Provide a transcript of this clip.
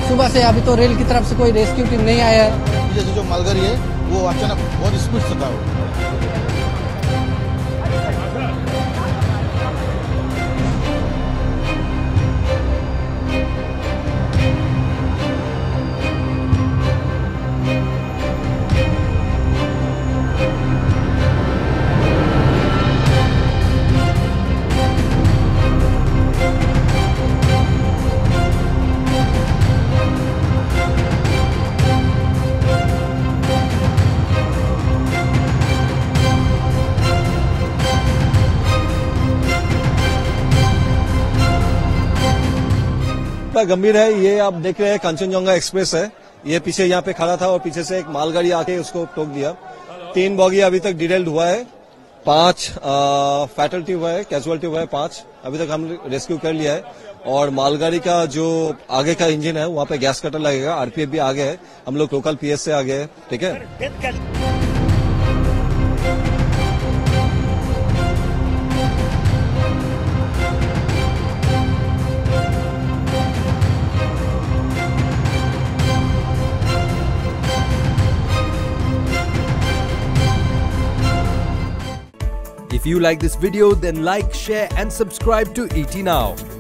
सुबह से अभी तो रेल की तरफ से कोई रेस्क्यू टीम नहीं आया है। जैसे जो मालगाड़ी है वो अचानक बहुत स्पीड से था। गंभीर है। ये आप देख रहे हैं कंचनजंगा एक्सप्रेस है। ये पीछे यहाँ पे खड़ा था और पीछे से एक मालगाड़ी आके उसको ठोक दिया। 3 बॉगी अभी तक डिटेल्ड हुआ है, 5 फैटलिटी हुआ है, कैजुअलिटी हुआ है 5। अभी तक हम रेस्क्यू कर लिया है। और मालगाड़ी का जो आगे का इंजन है वहाँ पे गैस कटर लगेगा। आरपीएफ भी आगे है, हम लोग लोकल पीएस से आगे है। ठीक है। If you like this video, then like, share and subscribe to ET Now.